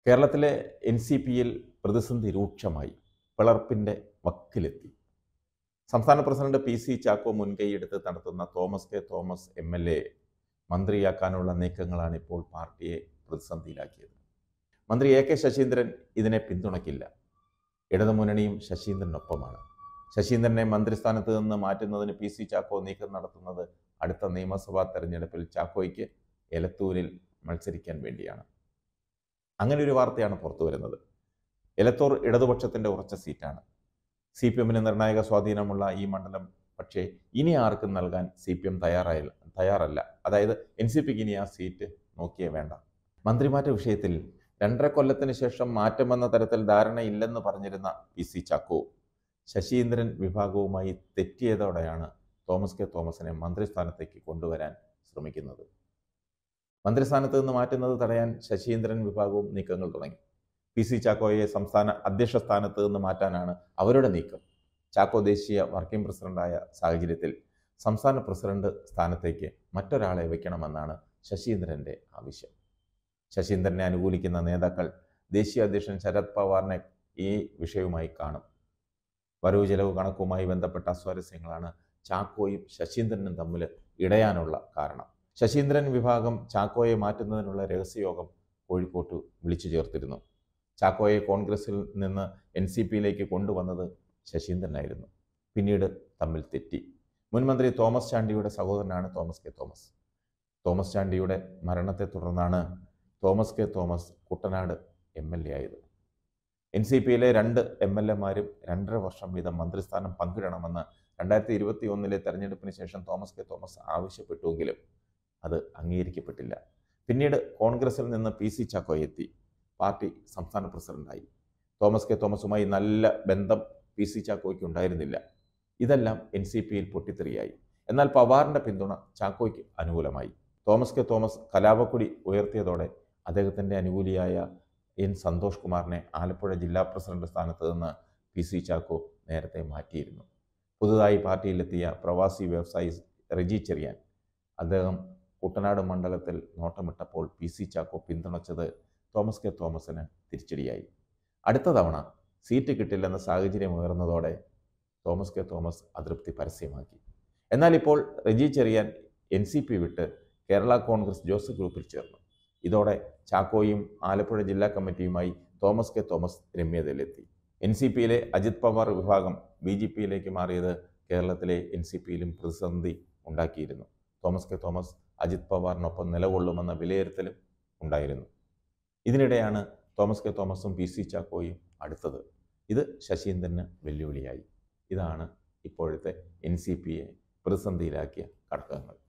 കേരളത്തിലെ NCPയിൽ പ്രതിസന്ധി രൂക്ഷമായി. പിളർപ്പിൻ്റെ വക്കിലെത്തി. സംസ്ഥാന പ്രസിഡന്റ് PC ചാക്കോ മുൻകൈയെടുത്ത് നടത്തുന്ന തോമസ് കെ തോമസ് MLA മന്ത്രിയാക്കാനുള്ള നീക്കങ്ങളാണ് ഇപ്പോൾ പാർട്ടിയെ പ്രതിസന്ധിയിലാക്കിയത്. മന്ത്രി AK ശശീന്ദ്രൻ ഇതിനെ പിന്തുണയ്ക്കില്ല. ഇടതുമുന്നണിയും ശശീന്ദ്രനൊപ്പമാണ്. ശശീന്ദ്രനെ മന്ത്രിസ്ഥാനത്ത് നിന്ന് മാറ്റുന്നതിന് PC ചാക്കോ നീക്കം നടത്തുന്നത് അടുത്ത നിയമസഭാ തെരഞ്ഞെടുപ്പിൽ ചാക്കോയ്ക്ക് എലത്തൂരിൽ മത്സരിക്കാൻ വേണ്ടിയാണ്. അങ്ങനെ ഒരു വാർത്തയാണ് പുറത്തു വരുന്നത്. എലത്തൂർ ഇടതുപക്ഷത്തിൻ്റെ ഉറച്ച സീറ്റാണ്. CPMന് നിർണായക സ്വാധീനമുള്ള ഈ മണ്ഡലം പക്ഷേ ഇനി ആർക്കും നൽകാൻ CPM തയ്യാറല്ല. അതായത് NCPക്ക് ഇനി ആ സീറ്റ് നോക്കിയേ വേണ്ട. മന്ത്രിമാറ്റ വിഷയത്തിൽ 2.5 കൊല്ലത്തിന് ശേഷം മാറ്റമെന്ന തരത്തിൽ ധാരണയില്ലെന്ന് പറഞ്ഞിരുന്ന PC ചാക്കോ ശശീന്ദ്രൻ വിഭാഗവുമായി തെറ്റിയതോടെയാണ് തോമസ് കെ തോമസിനെ മന്ത്രിസ്ഥാനത്തേക്ക് കൊണ്ടുവരാൻ ശ്രമിക്കുന്നത്. മന്ത്രിസ്ഥാനത്ത് നിന്ന് മാറ്റുന്നത് തടയാൻ ശശീന്ദ്രൻ വിഭാഗവും നീക്കങ്ങൾ തുടങ്ങി. PC ചാക്കോയെ സംസ്ഥാന അധ്യക്ഷ സ്ഥാനത്ത് നിന്ന് മാറ്റാനാണ് അവരുടെ നീക്കം. ചാക്കോ ദേശീയ വർക്കിംഗ് പ്രസിഡന്റായ സാഹചര്യത്തിൽ സംസ്ഥാന പ്രസിഡന്റ് സ്ഥാനത്തേക്ക് മറ്റൊരാളെ വയ്ക്കണമെന്നാണ് ശശീന്ദ്രൻ്റെ ആവശ്യം. ശശീന്ദ്രനെ അനുകൂലിക്കുന്ന നേതാക്കൾ ദേശീയ അധ്യക്ഷൻ ശരത് പവാറിനെ ഈ വിഷയവുമായി കാണും. വരവ് ചെലവ് കണക്കുമായി ബന്ധപ്പെട്ട അസ്വാരസ്യങ്ങളാണ് ചാക്കോയും ശശീന്ദ്രനും തമ്മിൽ ഇടയാനുള്ള കാരണം. ശശീന്ദ്രൻ വിഭാഗം ചാക്കോയെ മാറ്റുന്നതിനുള്ള രഹസ്യയോഗം കോഴിക്കോട്ട് വിളിച്ചു ചേർത്തിരുന്നു. ചാക്കോയെ കോൺഗ്രസിൽ നിന്ന് NCPയിലേക്ക് കൊണ്ടുവന്നത് ശശീന്ദ്രനായിരുന്നു. പിന്നീട് തമ്മിൽ തെറ്റി. മുൻമന്ത്രി തോമസ് ചാണ്ടിയുടെ സഹോദരനാണ് തോമസ് കെ തോമസ്. തോമസ് ചാണ്ടിയുടെ മരണത്തെ തുടർന്നാണ് തോമസ് കെ തോമസ് കുട്ടനാട് MLA ആയത്. NCPയിലെ 2 MLAമാരും 2.5 വർഷം വീതം മന്ത്രിസ്ഥാനം പങ്കിടണമെന്ന് 2021 തെരഞ്ഞെടുപ്പിന് ശേഷം തോമസ് കെ തോമസ് ആവശ്യപ്പെട്ടുവെങ്കിലും അത് അംഗീകരിക്കപ്പെട്ടില്ല. പിന്നീട് കോൺഗ്രസിൽ നിന്ന് PC ചാക്കോ എത്തി. പാർട്ടി സംസ്ഥാന പ്രസിഡന്റായി. തോമസ് കെ തോമസുമായി നല്ല ബന്ധം PC ചാക്കോയ്ക്ക് ഉണ്ടായിരുന്നില്ല. ഇതെല്ലാം NCPയിൽ പൊട്ടിത്തെറിയായി. എന്നാൽ പവാറിൻ്റെ പിന്തുണ ചാക്കോയ്ക്ക് അനുകൂലമായി. തോമസ് കെ തോമസ് കലാപക്കൊടി ഉയർത്തിയതോടെ അദ്ദേഹത്തിൻ്റെ അനുകൂലിയായ N സന്തോഷ് കുമാറിനെ ആലപ്പുഴ ജില്ലാ പ്രസിഡന്റ് സ്ഥാനത്ത് നിന്ന് PC ചാക്കോ നേരത്തെ മാറ്റിയിരുന്നു. പുതുതായി പാർട്ടിയിലെത്തിയ പ്രവാസി വ്യവസായി റെജി ചെറിയാൻ അദ്ദേഹം കുട്ടനാട് മണ്ഡലത്തിൽ നോട്ടമിട്ടപ്പോൾ PC ചാക്കോ പിന്തുണച്ചത് തോമസ് കെ തോമസിന് തിരിച്ചടിയായി. അടുത്ത തവണ സീറ്റ് കിട്ടില്ലെന്ന സാഹചര്യം ഉയർന്നതോടെ തോമസ് കെ തോമസ് അതൃപ്തി പരസ്യമാക്കി. എന്നാൽ ഇപ്പോൾ റെജി ചെറിയാൻ NCP വിട്ട് കേരള കോൺഗ്രസ് ജോസഫ് ഗ്രൂപ്പിൽ ചേർന്നു. ഇതോടെ ചാക്കോയും ആലപ്പുഴ ജില്ലാ കമ്മിറ്റിയുമായി തോമസ് കെ തോമസ് രമ്യതയിലെത്തി. NCPയിലെ അജിത് പവാർ വിഭാഗം BJPയിലേക്ക് മാറിയത് കേരളത്തിലെ NCPയിലും പ്രതിസന്ധി ഉണ്ടാക്കിയിരുന്നു. തോമസ് കെ തോമസ് അജിത് പവാറിനൊപ്പം നിലകൊള്ളുമെന്ന വിലയിരുത്തലും ഉണ്ടായിരുന്നു. ഇതിനിടെയാണ് തോമസ് കെ തോമസും PC ചാക്കോയും അടുത്തത്. ഇത് ശശീന്ദ്രന് വെല്ലുവിളിയായി. ഇതാണ് ഇപ്പോഴത്തെ NCPയെ പ്രതിസന്ധിയിലാക്കിയ ഘടകങ്ങൾ.